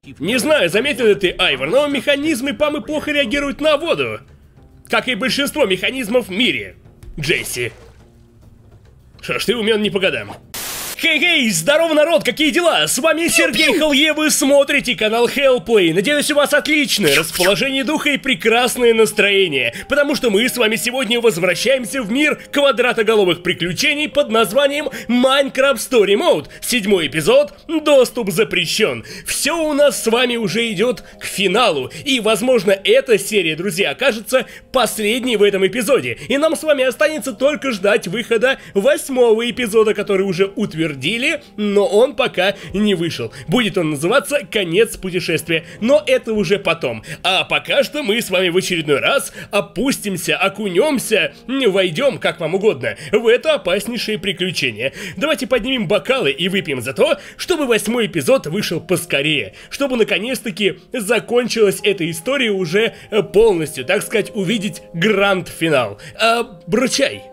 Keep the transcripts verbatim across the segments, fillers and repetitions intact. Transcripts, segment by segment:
Не знаю, заметил ли ты, Айвор, но механизмы Памы плохо реагируют на воду. Как и большинство механизмов в мире. Джесси. Что ж, ты умен не по годам. Хей-хей, здорово, народ, какие дела? С вами Сергей Халье, вы смотрите канал Hellplay. Надеюсь, у вас отличное расположение духа и прекрасное настроение, потому что мы с вами сегодня возвращаемся в мир квадратоголовых приключений под названием Minecraft Story Mode. Седьмой эпизод, доступ запрещен. Все у нас с вами уже идет к финалу, и, возможно, эта серия, друзья, окажется последней в этом эпизоде, и нам с вами останется только ждать выхода восьмого эпизода, который уже утвержден. Но он пока не вышел. Будет он называться «Конец путешествия», но это уже потом. А пока что мы с вами в очередной раз опустимся, окунемся, войдем, как вам угодно, в это опаснейшее приключение. Давайте поднимем бокалы и выпьем за то, чтобы восьмой эпизод вышел поскорее, чтобы наконец-таки закончилась эта история уже полностью, так сказать, увидеть гранд-финал. А, бручай!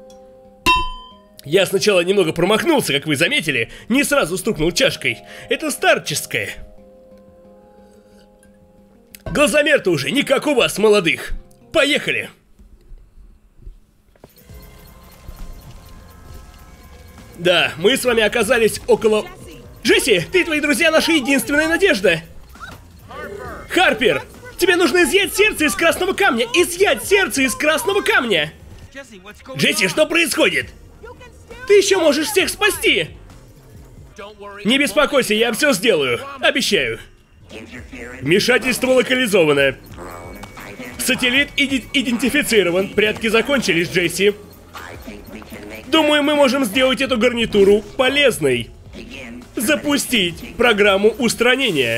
Я сначала немного промахнулся, как вы заметили, не сразу стукнул чашкой. Это старческое. Глазомер-то уже не как у вас, молодых. Поехали! Да, мы с вами оказались около... Джесси, ты и твои друзья наша единственная надежда. Харпер, тебе нужно изъять сердце из красного камня. Изъять сердце из красного камня. Джесси, что происходит? Ты еще можешь всех спасти! Не беспокойся, я все сделаю. Обещаю. Вмешательство локализовано. Сателлит иди- идентифицирован. Прятки закончились, Джесси. Думаю, мы можем сделать эту гарнитуру полезной. Запустить программу устранения.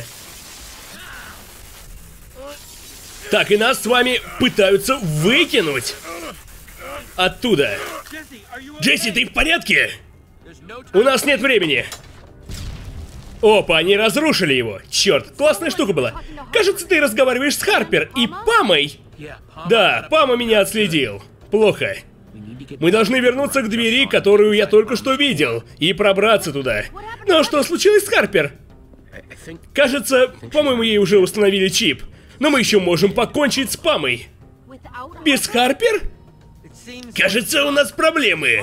Так, и нас с вами пытаются выкинуть оттуда. Джесси, ты в порядке? У нас нет времени. Опа, они разрушили его. Черт, классная штука была. Кажется, ты разговариваешь с Харпер и Памой. Да, Пама меня отследил. Плохо. Мы должны вернуться к двери, которую я только что видел, и пробраться туда. Но что случилось с Харпер? Кажется, по-моему, ей уже установили чип. Но мы еще можем покончить с Памой. Без Харпер? Кажется, у нас проблемы.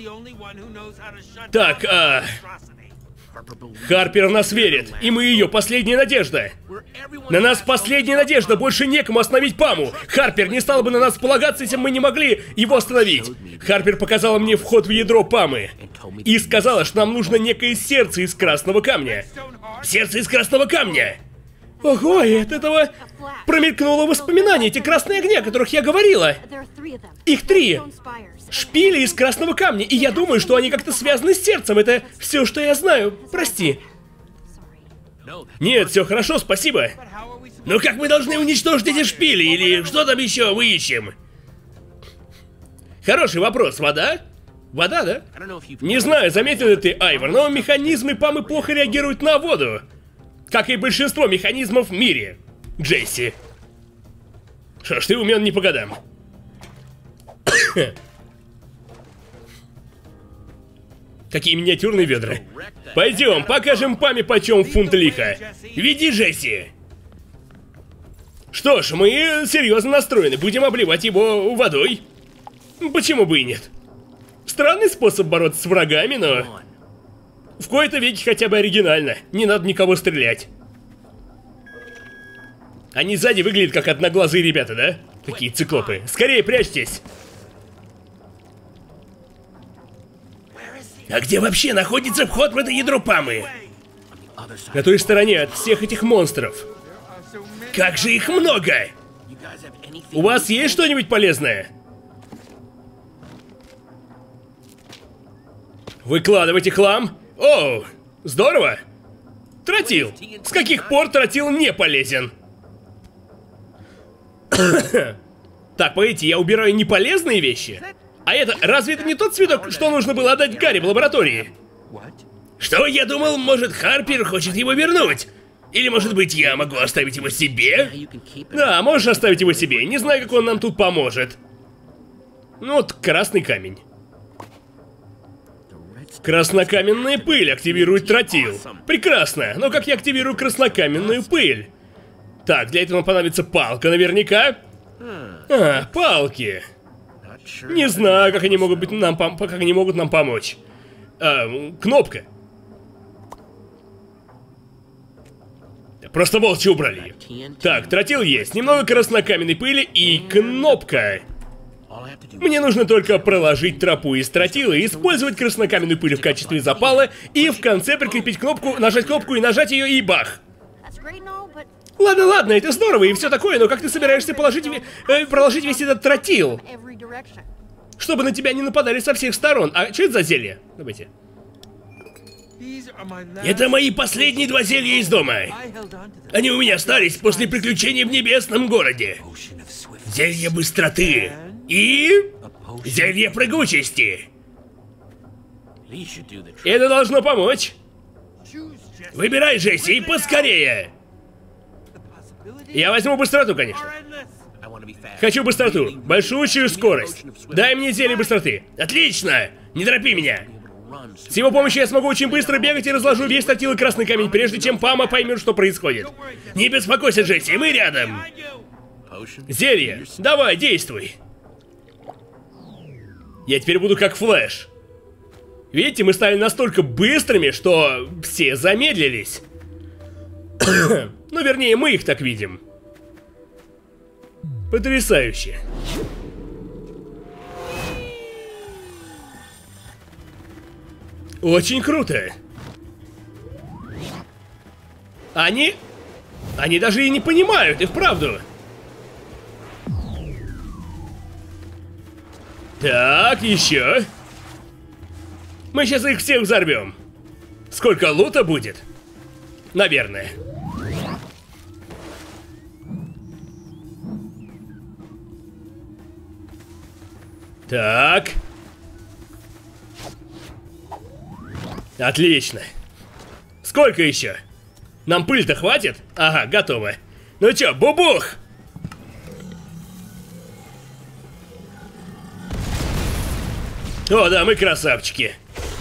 Так, а... Харпер в нас верит, и мы ее последняя надежда. На нас последняя надежда, больше некому остановить Паму. Харпер не стала бы на нас полагаться, если бы мы не могли его остановить. Харпер показала мне вход в ядро Памы и сказала, что нам нужно некое сердце из красного камня. Сердце из красного камня! Ого, и от этого промелькнуло воспоминание, эти красные огни, о которых я говорила. Их три. Шпили из красного камня, и я думаю, что они как-то связаны с сердцем. Это все, что я знаю. Прости. Нет, все хорошо, спасибо. Но как мы должны уничтожить эти шпили, или что там еще мы ищем? Хороший вопрос. Вода? Вода, да? Не знаю, заметил ли ты, Айвор, но механизмы Памы плохо реагируют на воду. Как и большинство механизмов в мире. Джесси. Что ж, ты умен не по годам. Какие миниатюрные ведра. Пойдем, покажем Паме, почем фунт лиха. Веди, Джесси. Что ж, мы серьезно настроены. Будем обливать его водой. Почему бы и нет? Странный способ бороться с врагами, но... В кои-то веки хотя бы оригинально. Не надо никого стрелять. Они сзади выглядят как одноглазые ребята, да? Такие циклопы. Скорее прячьтесь. А где вообще находится вход в это ядро Памы? На той стороне от всех этих монстров. Как же их много! У вас есть что-нибудь полезное? Выкладывайте хлам. О, здорово. Тротил. С каких пор тротил не полезен? Так, погодите, я убираю неполезные вещи? А это, разве это не тот цветок, что нужно было отдать Гарри в лаборатории? Что, я думал, может, Харпер хочет его вернуть? Или, может быть, я могу оставить его себе? Да, можешь оставить его себе. Не знаю, как он нам тут поможет. Ну вот, красный камень. Краснокаменная пыль активирует тротил. Прекрасно, но как я активирую краснокаменную пыль? Так, для этого нам понадобится палка наверняка. А, палки. Не знаю, как они могут быть нам пом- как они могут нам помочь. А, кнопка. Просто молча убрали ее. Так, тротил есть, немного краснокаменной пыли и кнопка. Мне нужно только проложить тропу из тротила, использовать краснокаменную пыль в качестве запала и в конце прикрепить кнопку, нажать кнопку и нажать ее, и бах. Ладно, ладно, это здорово и все такое, но как ты собираешься положить, э, проложить весь этот тротил? Чтобы на тебя не нападали со всех сторон. А что это за зелье? Давайте. Это мои последние два зелья из дома. Они у меня остались после приключений в небесном городе. Зелье быстроты и зелье прыгучести. Это должно помочь. Выбирай, Джесси, и поскорее. Я возьму быстроту, конечно. Хочу быстроту, большущую скорость. Дай мне зелье быстроты. Отлично! Не торопи меня. С его помощью я смогу очень быстро бегать и разложу весь тротил и красный камень, прежде чем Пама поймет, что происходит. Не беспокойся, Джесси, мы рядом. Зелье, давай, действуй. Я теперь буду как Флэш. Видите, мы стали настолько быстрыми, что все замедлились. Ну, вернее, мы их так видим. Потрясающе. Очень круто. Они... Они даже и не понимают, и вправду. Так, еще. Мы сейчас их всех взорвем. Сколько лута будет? Наверное. Так. Отлично. Сколько еще? Нам пыль-то хватит? Ага, готово. Ну чё, бубух! О, да, мы красавчики.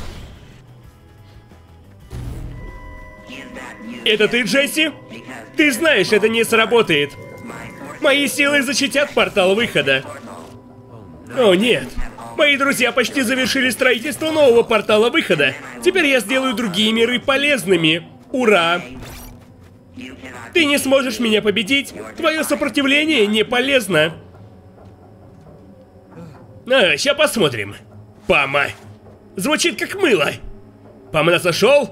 Это ты, Джесси? Ты знаешь, это не сработает. Мои силы защитят портал выхода. О, нет. Мои друзья почти завершили строительство нового портала выхода. Теперь я сделаю другие миры полезными. Ура! Ты не сможешь меня победить. Твое сопротивление не полезно. А, ща посмотрим. Пама. Звучит как мыло. Пама нас нашел?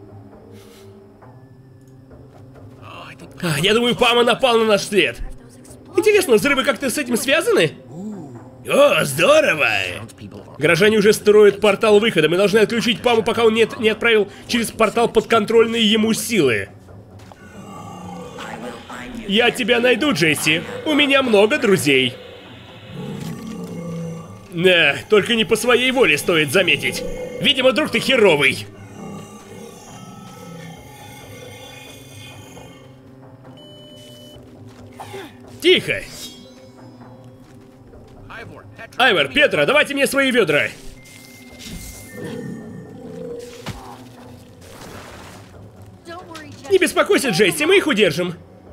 А, я думаю, Пама напал на наш след. Интересно, взрывы как-то с этим связаны? О, здорово! Горожане уже строят портал выхода. Мы должны отключить Паму, пока он не, не отправил через портал подконтрольные ему силы. Я тебя найду, Джесси. У меня много друзей. Да, только не по своей воле, стоит заметить. Видимо, друг ты херовый. Тихо. Айвор, Петра, давайте мне свои ведра. Не беспокойся, Джесси, мы их удержим.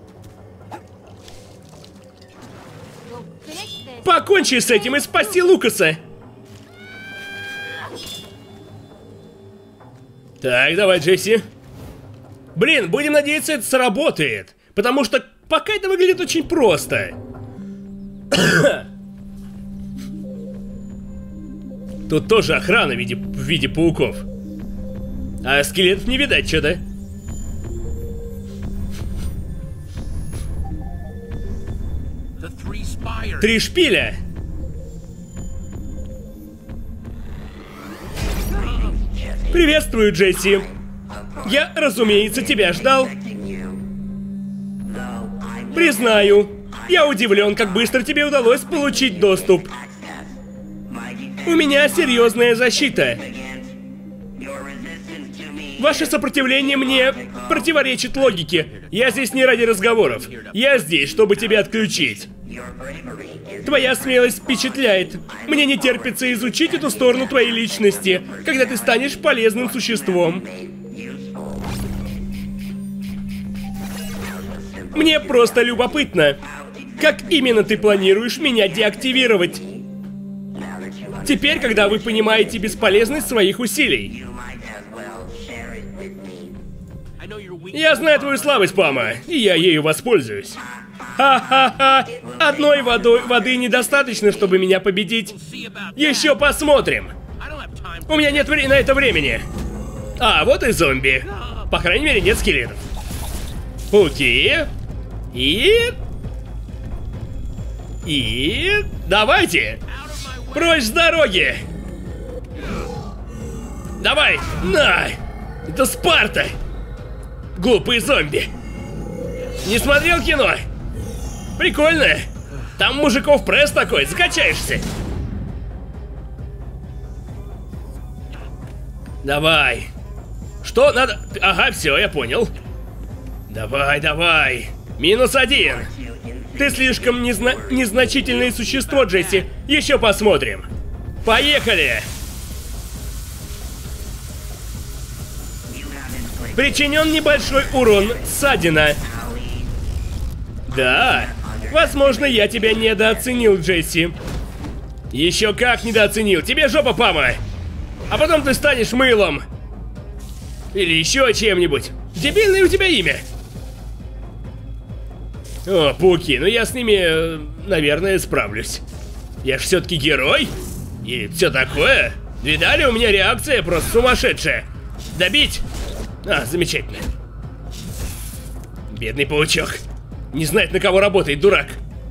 Покончи с этим и спаси Лукаса. Так, давай, Джесси. Блин, будем надеяться, это сработает. Потому что пока это выглядит очень просто. Тут тоже охрана в виде, в виде пауков. А скелетов не видать, что-то. Три шпиля. Приветствую, Джесси. Я, разумеется, тебя ждал. Признаю, я удивлен, как быстро тебе удалось получить доступ. У меня серьезная защита. Ваше сопротивление мне противоречит логике. Я здесь не ради разговоров. Я здесь, чтобы тебя отключить. Твоя смелость впечатляет. Мне не терпится изучить эту сторону твоей личности, когда ты станешь полезным существом. Мне просто любопытно, как именно ты планируешь меня деактивировать? Теперь, когда вы понимаете бесполезность своих усилий. Я знаю твою слабость, Пама, и я ею воспользуюсь. Ха-ха-ха! Одной водой, воды недостаточно, чтобы меня победить. Еще посмотрим. У меня нет на это времени. А, вот и зомби. По крайней мере, нет скелетов. Окей. И... И... Давайте! Прочь с дороги! Давай! На! Это Спарта! Глупые зомби! Не смотрел кино? Прикольно! Там мужиков пресс такой, закачаешься! Давай! Что надо? Ага, все, я понял. Давай, давай! Минус один! Ты слишком незна... незначительное существо, Джесси. Еще посмотрим. Поехали! Причинен небольшой урон, ссадина. Да, возможно, я тебя недооценил, Джесси. Еще как недооценил. Тебе жопа, Пама. А потом ты станешь мылом. Или еще чем-нибудь. Дебильное у тебя имя. О, пауки, ну я с ними, наверное, справлюсь. Я ж все-таки герой. И все такое. Видали, у меня реакция просто сумасшедшая. Добить? А, замечательно. Бедный паучок. Не знает, на кого работает, дурак.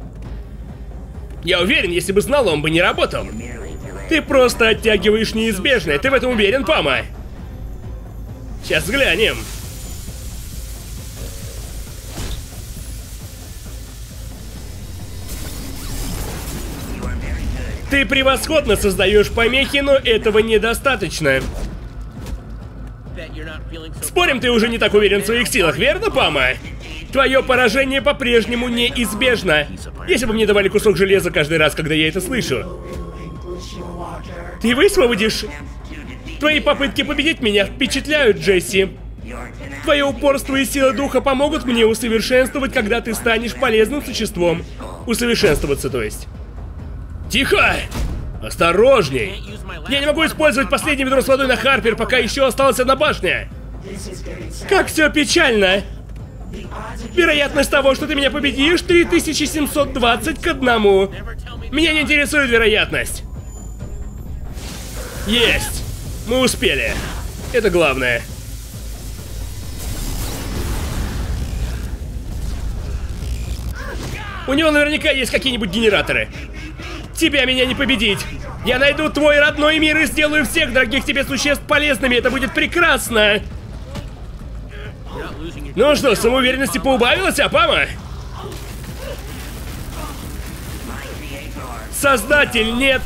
Я уверен, если бы знал, он бы не работал. Ты просто оттягиваешь неизбежное. Ты в этом уверен, Пама? Сейчас взглянем. Ты превосходно создаешь помехи, но этого недостаточно. Спорим, ты уже не так уверен в своих силах, верно, Пама? Твое поражение по-прежнему неизбежно. Если бы мне давали кусок железа каждый раз, когда я это слышу. Ты высвободишь? Твои попытки победить меня впечатляют, Джесси. Твое упорство и сила духа помогут мне усовершенствовать, когда ты станешь полезным существом. Усовершенствоваться, то есть. Тихо! Осторожней! Я не могу использовать последнее ведро с водой на Харпер, пока еще осталась одна башня. Как все печально! Вероятность того, что ты меня победишь, три тысячи семьсот двадцать к одному. Меня не интересует вероятность. Есть! Мы успели. Это главное. У него наверняка есть какие-нибудь генераторы. Тебя меня не победить. Я найду твой родной мир и сделаю всех дорогих тебе существ полезными. Это будет прекрасно. Ну что, самоуверенности поубавилась, а, Пама? Создатель, нет.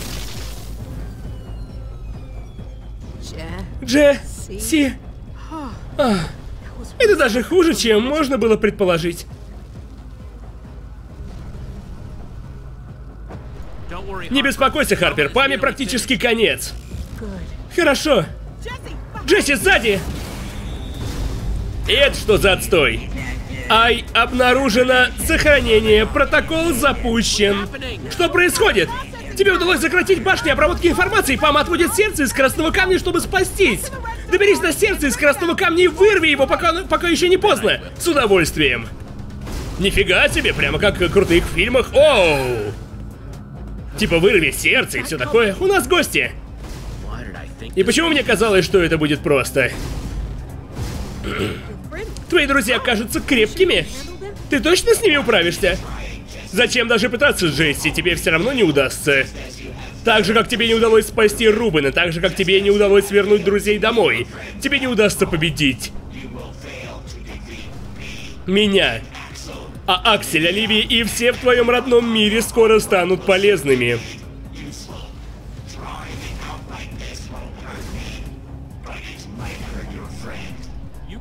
Джесси. А, это даже хуже, чем можно было предположить. Не беспокойся, Харпер, Паме практически конец. Хорошо. Джесси, сзади! И это что за отстой? Ай, обнаружено сохранение, протокол запущен. Что происходит? Тебе удалось сократить башни обработки информации, Пама отводит сердце из красного камня, чтобы спастись. Доберись до сердца из красного камня и вырви его, пока, пока еще не поздно. С удовольствием. Нифига себе, прямо как в крутых фильмах. Оу! Типа вырви сердце и все такое. У нас гости. И почему мне казалось, что это будет просто? Твои друзья кажутся крепкими. Ты точно с ними управишься? Зачем даже пытаться, Джесси? Тебе все равно не удастся. Так же, как тебе не удалось спасти Рубена, так же, как тебе не удалось вернуть друзей домой. Тебе не удастся победить меня. А Аксель, Оливия и все в твоем родном мире скоро станут полезными.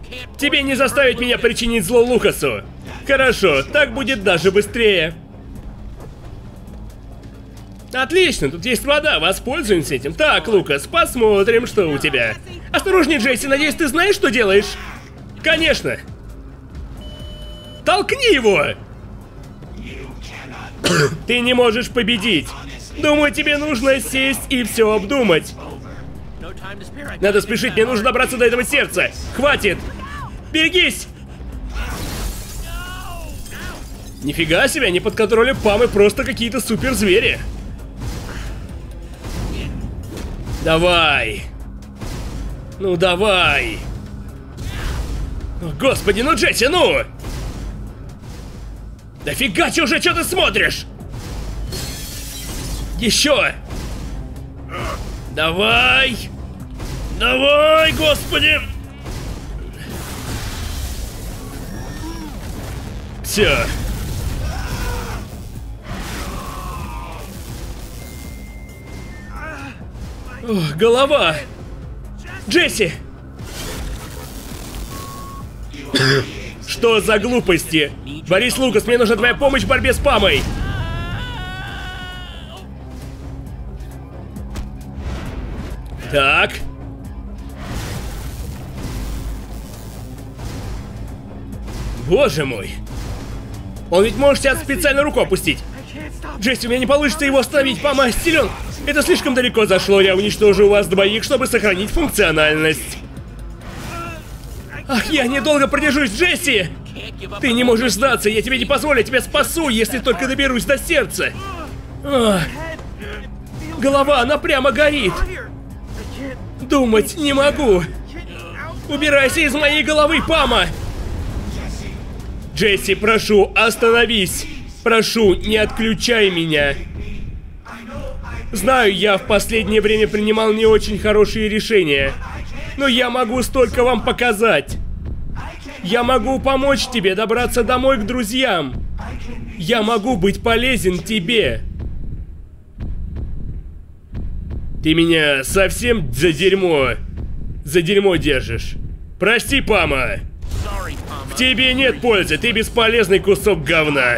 Тебе не заставить меня причинить зло Лукасу. Хорошо, так будет даже быстрее. Отлично, тут есть вода, воспользуемся этим. Так, Лукас, посмотрим, что у тебя. Осторожней, Джесси, надеюсь, ты знаешь, что делаешь? Конечно. Толкни его! Ты не можешь победить. Думаю, тебе нужно сесть и все обдумать. Надо спешить, мне нужно добраться до этого сердца. Хватит! Берегись! Нифига себе, они под контролем Памы просто какие-то суперзвери. Давай! Ну давай! О, господи, ну Джесси, ну! Да фигачи уже, что ты смотришь? Еще! Давай! Давай, господи! Все. Ох, голова! Джесси! Что за глупости? Борис Лукас, мне нужна твоя помощь в борьбе с Памой! Так. Боже мой. Он ведь может тебя специально руку опустить. Джесси, у меня не получится его остановить, Пама силен. Это слишком далеко зашло, я уничтожу вас двоих, чтобы сохранить функциональность. Ах, я недолго продержусь, Джесси! Ты не можешь сдаться, я тебе не позволю, я тебя спасу, если только доберусь до сердца. Ах. Голова, она прямо горит. Думать не могу. Убирайся из моей головы, Пама! Джесси, прошу, остановись. Прошу, не отключай меня. Знаю, я в последнее время принимал не очень хорошие решения. Но я могу столько вам показать. Я могу помочь тебе добраться домой к друзьям. Я могу быть полезен тебе. Ты меня совсем за дерьмо... За дерьмо держишь. Прости, Пама. В тебе нет пользы, ты бесполезный кусок говна.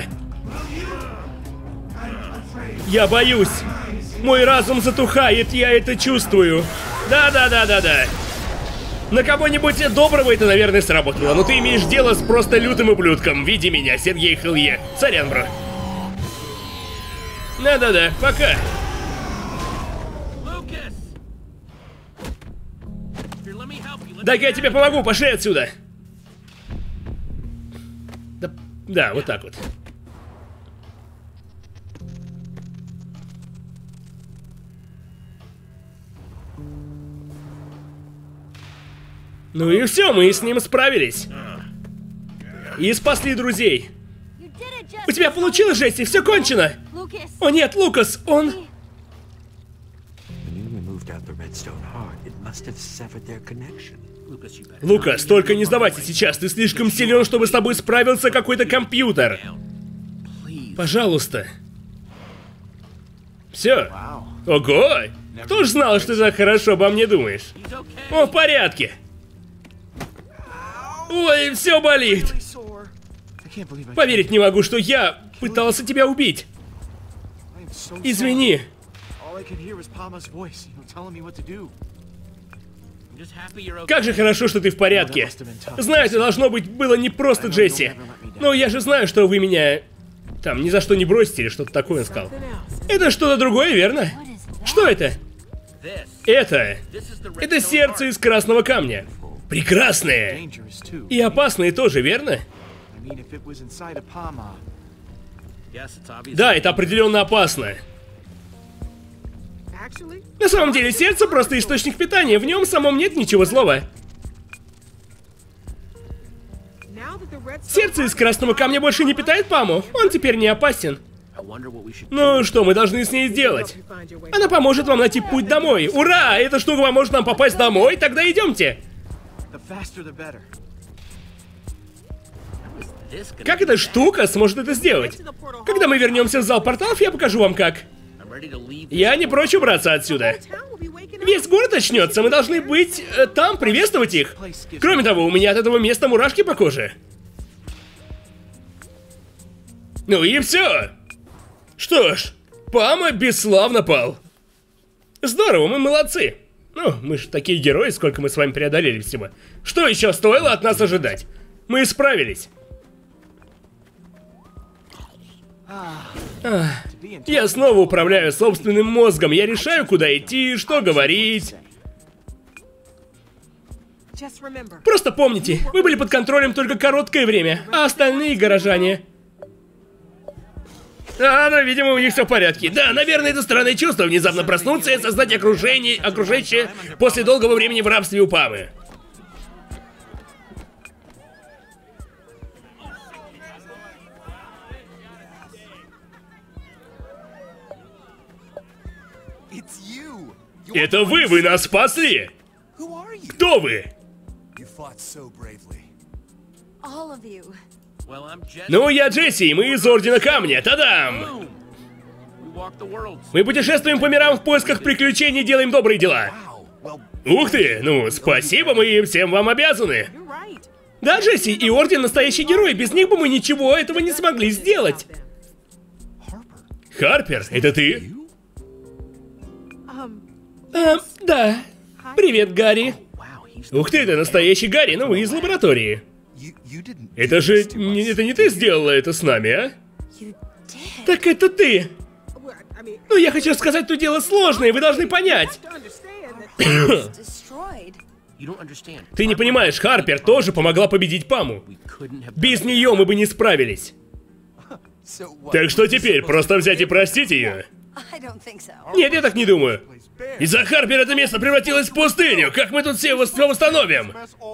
Я боюсь. Мой разум затухает, я это чувствую. Да-да-да-да-да. На кого-нибудь доброго это, наверное, сработало. Но ты имеешь дело с просто лютым ублюдком. Види меня, Сергей Хилье. Сорян, бро. Да-да-да, пока. Дай-ка я тебе помогу, пошли отсюда. Да, да, вот так вот. Ну и все, мы с ним справились. И спасли друзей. У тебя получилось, Джесси, все кончено. О нет, Лукас, он... Лукас, только не сдавайся сейчас, ты слишком силен, чтобы с тобой справился какой-то компьютер. Пожалуйста. Все. Ого! Кто ж знал, что ты так хорошо обо мне думаешь? О, в порядке. Ой, все болит. Поверить не могу, что я пытался тебя убить. Извини. Как же хорошо, что ты в порядке. Знаю, это должно быть было не просто, Джесси. Но я же знаю, что вы меня... Там, ни за что не бросите или что-то такое, он сказал. Это что-то другое, верно? Что это? Это... Это сердце из красного камня. Прекрасное. И опасное тоже, верно? Да, это определенно опасно. На самом деле, сердце просто источник питания, в нем самом нет ничего злого. Сердце из красного камня больше не питает Паму, он теперь не опасен. Ну что мы должны с ней сделать? Она поможет вам найти путь домой. Ура! Эта штука поможет нам попасть домой, тогда идемте. Как эта штука сможет это сделать? Когда мы вернемся в зал порталов, я покажу вам как. Я не прочь убраться отсюда. Весь город очнется, мы должны быть э, там, приветствовать их. Кроме того, у меня от этого места мурашки по коже. Ну и все. Что ж, Пама бесславно пал. Здорово, мы молодцы. Ну, мы же такие герои, сколько мы с вами преодолели всего. Что еще стоило от нас ожидать? Мы справились. Ах, я снова управляю собственным мозгом. Я решаю, куда идти, что говорить. Просто помните, вы были под контролем только короткое время, а остальные горожане... А, ну, видимо, у них все в порядке. Да, наверное, это странное чувство внезапно проснуться и создать окружение, окружающее после долгого времени в рабстве у Памы. Это вы, вы нас спасли! Кто вы? Ну, я Джесси, и мы из Ордена Камня. Тадам! Мы путешествуем по мирам в поисках приключений, делаем добрые дела. Ух ты! Ну, спасибо, мы всем вам обязаны. Да, Джесси, и Орден настоящий герой. Без них бы мы ничего этого не смогли сделать. Харпер, это ты? А, да. Привет, Гарри. Ух ты, это настоящий Гарри, ну вы из лаборатории. Это же... не- Это не ты сделала это с нами, а? Так это ты. Ну, я хочу сказать, тут дело сложное, вы должны понять. Ты не понимаешь, Харпер тоже помогла победить Паму. Без нее мы бы не справились. Так что теперь, просто взять и простить ее? Нет, я так не думаю. Из-за Харпера это место превратилось в пустыню. Как мы тут все вос- восстановим?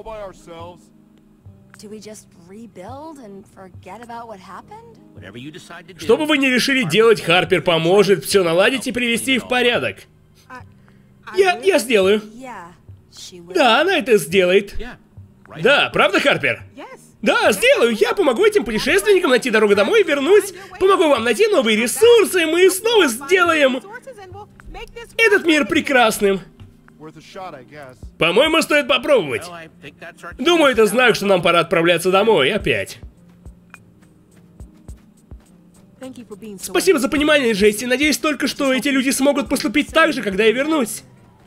Что бы вы ни решили делать, Харпер поможет все наладить и привести в порядок. Я, я сделаю. Да, она это сделает. Да, правда, Харпер? Да, сделаю. Я помогу этим путешественникам найти дорогу домой и вернусь. Помогу вам найти новые ресурсы, и мы снова сделаем этот мир прекрасным. По-моему, стоит попробовать. Думаю, это знак, что нам пора отправляться домой опять. Спасибо за понимание, Джесси. Надеюсь только, что эти люди смогут поступить так же, когда я вернусь.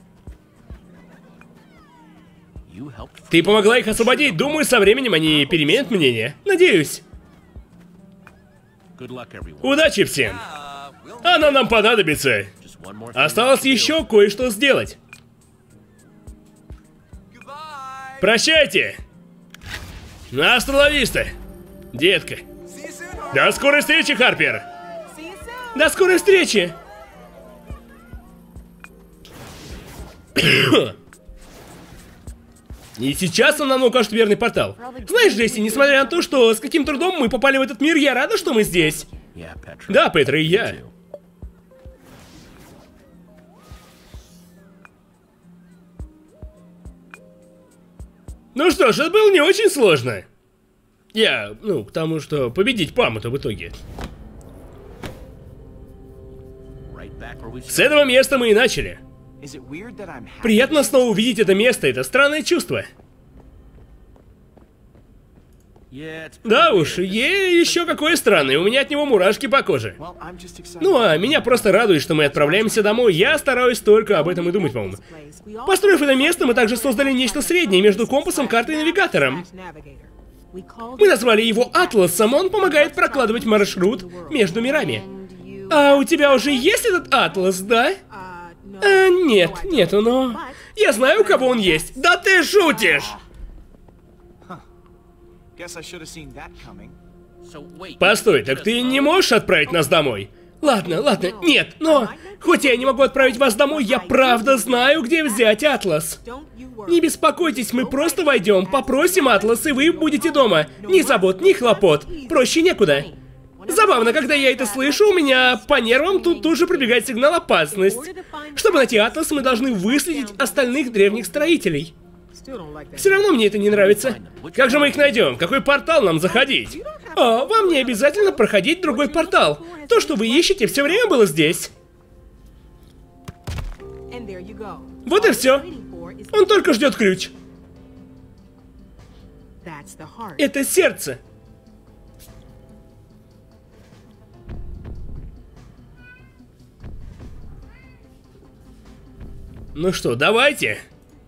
Ты помогла их освободить. Думаю, со временем они переменят мнение. Надеюсь. Удачи всем. Она нам понадобится. Осталось еще кое-что сделать. Прощайте. Hasta la vista, детка. До скорой встречи, Харпер. До скорой встречи. И сейчас он нам укажет верный портал. Знаешь, Джесси, несмотря на то, что с каким трудом мы попали в этот мир, я рада, что мы здесь. Да, Петра, и я. Ну что ж, это было не очень сложно. Я, ну, к тому, что победить Паму-то в итоге. С этого места мы и начали. Приятно снова увидеть это место, это странное чувство. Да уж, е еще какое странное, у меня от него мурашки по коже. Ну а меня просто радует, что мы отправляемся домой, я стараюсь только об этом и думать, по-моему. Построив это место, мы также создали нечто среднее между компасом, картой и навигатором. Мы назвали его Атласом, он помогает прокладывать маршрут между мирами. А у тебя уже есть этот Атлас, да? А, нет, нету, но... Я знаю, у кого он есть. Да ты шутишь! Постой, так ты не можешь отправить нас домой? Ладно, ладно, нет, но... Хоть я не могу отправить вас домой, я правда знаю, где взять Атлас. Не беспокойтесь, мы просто войдем, попросим Атлас, и вы будете дома. Ни забот, ни хлопот. Проще некуда. Забавно, когда я это слышу, у меня по нервам тут тут же пробегает сигнал «опасность». Чтобы найти Атлас, мы должны выследить остальных древних строителей. Все равно мне это не нравится. Как же мы их найдем? Какой портал нам заходить? О, вам не обязательно проходить другой портал. То, что вы ищете, все время было здесь. Вот и все. Он только ждет ключ. Это сердце. Ну что, давайте.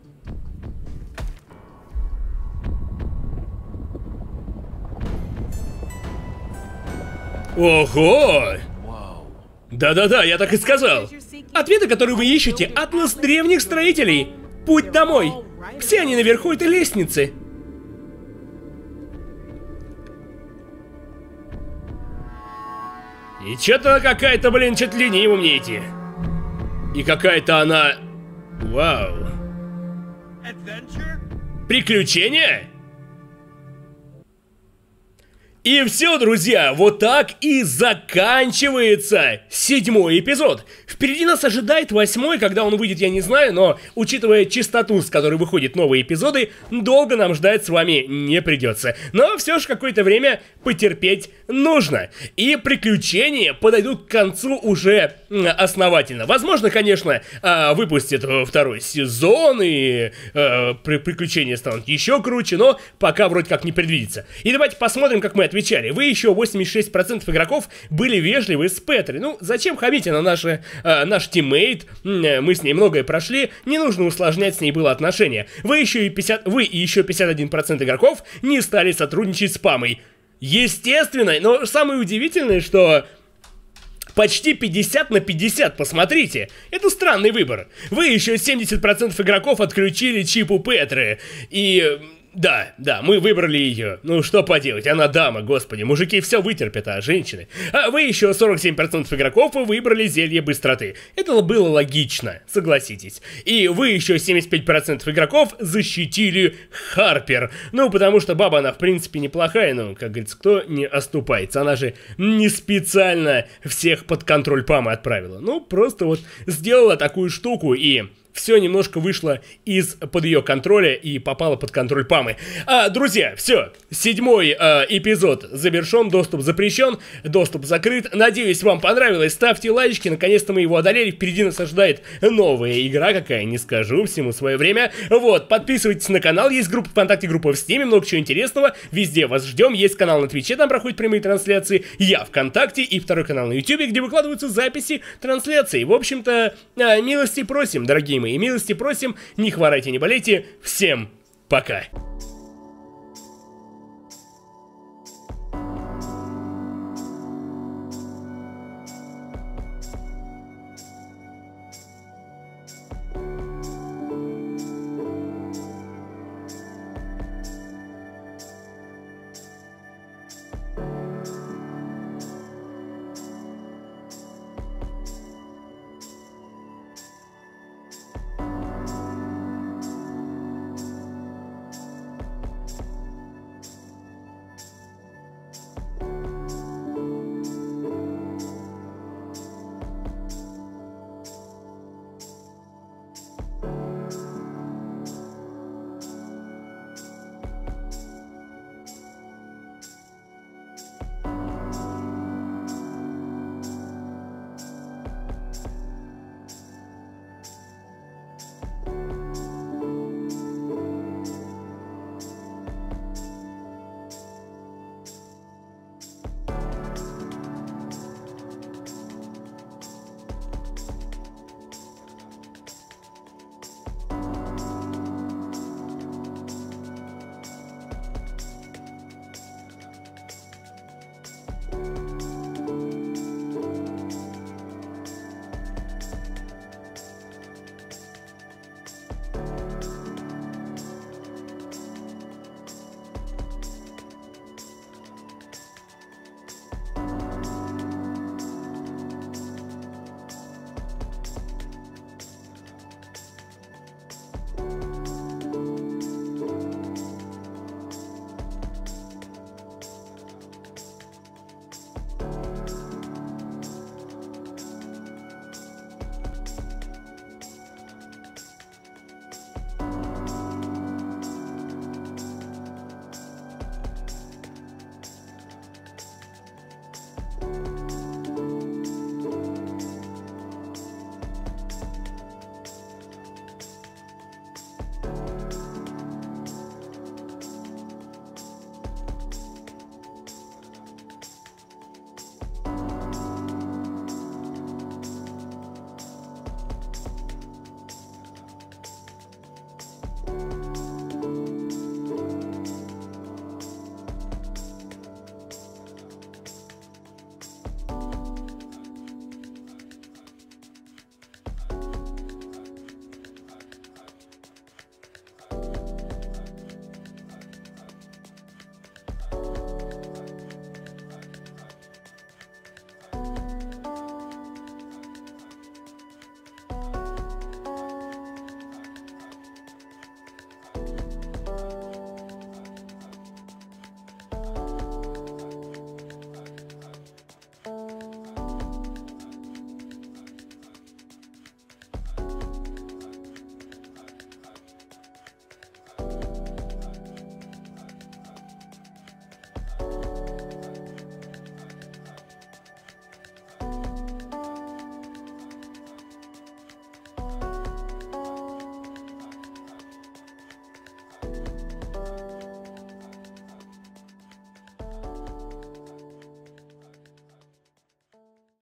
Ого! Да-да-да, я так и сказал. Ответы, которые вы ищете, атлас древних строителей. Путь домой. Все они наверху этой лестницы. И что-то какая-то, блин, чуть лениво мне идти. И какая-то она... Вау. Приключения? И все, друзья, вот так и заканчивается седьмой эпизод. Впереди нас ожидает восьмой, когда он выйдет, я не знаю, но, учитывая частоту, с которой выходят новые эпизоды, долго нам ждать с вами не придется. Но все же какое-то время потерпеть нужно. И приключения подойдут к концу уже основательно. Возможно, конечно, выпустят второй сезон, и приключения станут еще круче, но пока вроде как не предвидится. И давайте посмотрим, как мы отвечали. Вы еще восемьдесят шесть процентов игроков были вежливы с Петри. Ну, зачем хамите на наши, э, наш тиммейт? Мы с ней многое прошли, не нужно усложнять с ней было отношения. Вы еще и пятьдесят, вы и еще пятьдесят один процент игроков не стали сотрудничать с Памой. Естественно, но самое удивительное, что... Почти пятьдесят на пятьдесят, посмотрите. Это странный выбор. Вы еще семьдесят процентов игроков отключили чип у Петры. И... Да, да, мы выбрали ее. Ну что поделать, она дама, господи, мужики все вытерпят, а женщины. А вы еще сорок семь процентов игроков выбрали зелье быстроты. Это было логично, согласитесь. И вы еще семьдесят пять процентов игроков защитили Харпер. Ну, потому что баба, она в принципе неплохая, но, как говорится, кто не оступается. Она же не специально всех под контроль Памы отправила. Ну, просто вот сделала такую штуку и... Все немножко вышло из-под ее контроля и попало под контроль Памы. А, друзья, все, седьмой а, эпизод завершен, доступ запрещен, доступ закрыт. Надеюсь, вам понравилось. Ставьте лайки, наконец-то мы его одолели. Впереди нас ожидает новая игра, какая, не скажу, всему свое время. Вот, подписывайтесь на канал, есть группа ВКонтакте, группа в Стиме, много чего интересного. Везде вас ждем, есть канал на Твиче, там проходят прямые трансляции. Я ВКонтакте и второй канал на Ютубе, где выкладываются записи трансляций. В общем-то, а, милости просим, дорогие мои. И милости просим, не хворайте, не болейте. Всем пока.